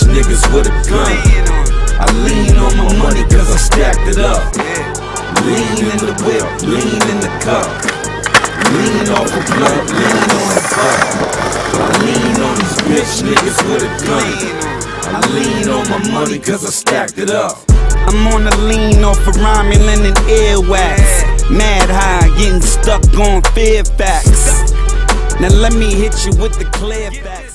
bitch niggas with a gun. I lean on my money cause I stacked it up. Lean in the whip, lean in the cup. Lean off a blunt, lean on the butt. I lean on these bitch niggas with a gun. I lean on my money cause I stacked it up. I'm on the lean off of Romulan and earwax. Mad high, getting stuck on fear facts. Now let me hit you with the clear facts.